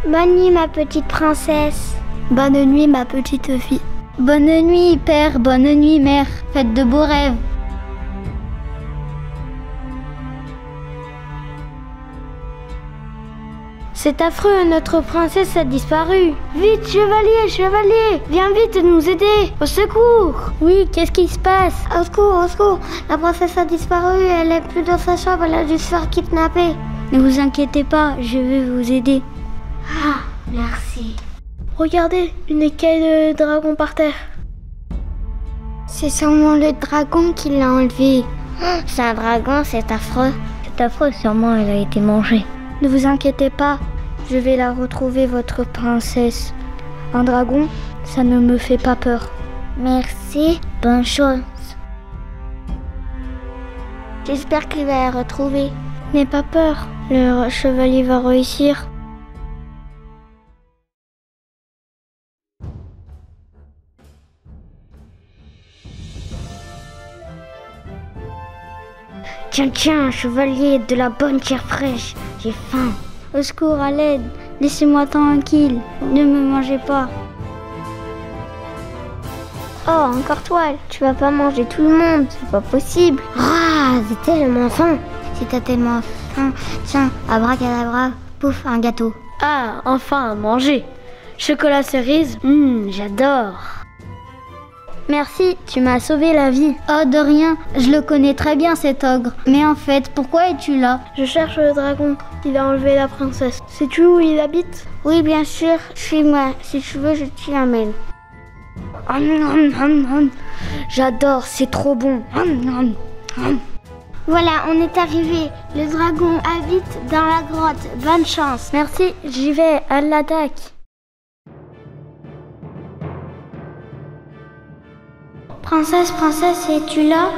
Bonne nuit, ma petite princesse. Bonne nuit, ma petite fille. Bonne nuit, père. Bonne nuit, mère. Faites de beaux rêves. C'est affreux, notre princesse a disparu. Vite, chevalier, chevalier, viens vite nous aider. Au secours. Oui, qu'est-ce qui se passe? Au secours, au secours. La princesse a disparu, elle est plus dans sa chambre, elle a dû se faire kidnapper. Ne vous inquiétez pas, je vais vous aider. Ah, merci. Regardez, une écaille de dragon par terre. C'est sûrement le dragon qui l'a enlevé. C'est un dragon, c'est affreux. C'est affreux, sûrement elle a été mangée. Ne vous inquiétez pas, je vais la retrouver, votre princesse. Un dragon, ça ne me fait pas peur. Merci, bonne chance. J'espère qu'il va la retrouver. N'aie pas peur, le chevalier va réussir. Tiens, tiens, chevalier, de la bonne chair fraîche. J'ai faim. Au secours, à l'aide. Laissez-moi tranquille. Ne me mangez pas. Oh, encore toi. Tu vas pas manger tout le monde. C'est pas possible. Ah, c'est tellement faim. Si t'as tellement faim, tiens, abracadabra, pouf, un gâteau. Ah, enfin à manger. Chocolat cerise, j'adore. Merci, tu m'as sauvé la vie. Oh, de rien, je le connais très bien cet ogre. Mais en fait, pourquoi es-tu là? Je cherche le dragon. Il a enlevé la princesse. Sais-tu où il habite? Oui, bien sûr, suis-moi. Si tu veux, je t'y amène. J'adore, c'est trop bon. Voilà, on est arrivé. Le dragon habite dans la grotte. Bonne chance. Merci, j'y vais, à l'attaque. Princesse, princesse, es-tu là?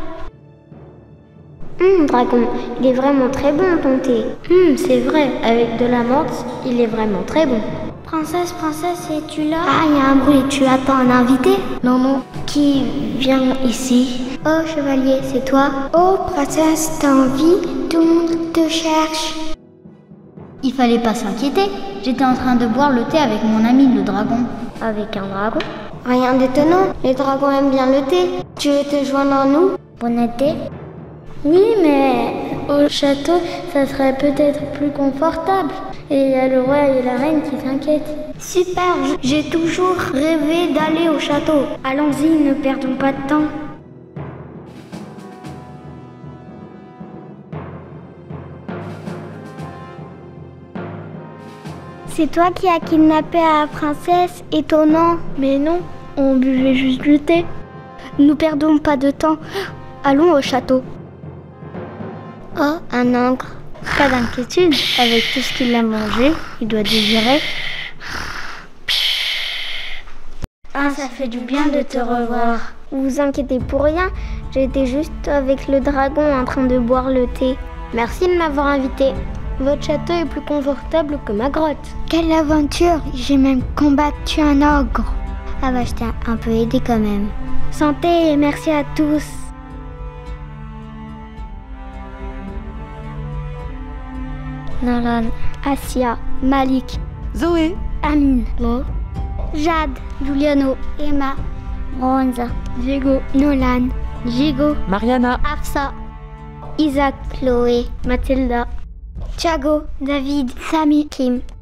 Dragon, il est vraiment très bon ton thé. C'est vrai, avec de la menthe, il est vraiment très bon. Princesse, princesse, es-tu là? Ah, il y a un bruit, tu attends un invité? Non, qui vient ici? Oh, chevalier, c'est toi? Oh, princesse, t'as envie? Tout le monde te cherche. Il fallait pas s'inquiéter. J'étais en train de boire le thé avec mon ami le dragon. Avec un dragon? Rien d'étonnant, les dragons aiment bien le thé. Tu veux te joindre à nous? Bon été? Oui, mais au château, ça serait peut-être plus confortable. Et il y a le roi et la reine qui s'inquiètent. Super, j'ai toujours rêvé d'aller au château. Allons-y, ne perdons pas de temps. C'est toi qui as kidnappé la princesse, étonnant. Mais non, on buvait juste du thé. Nous perdons pas de temps. Allons au château. Oh, un ogre. Pas d'inquiétude, avec tout ce qu'il a mangé, il doit digérer. Ah, ça fait du bien de te revoir. Vous inquiétez pour rien, j'étais juste avec le dragon en train de boire le thé. Merci de m'avoir invité. Votre château est plus confortable que ma grotte. Quelle aventure! J'ai même combattu un ogre. Ah bah, je t'ai un peu aidé quand même. Santé et merci à tous. Nolan, Asia, Malik, Zoé, Amine, Jade, Giuliano, Emma, Ronza, Diego, Nolan, Jigo, Mariana, Afsa, Isaac, Chloé, Mathilda, Thiago, David, Samy, Kim,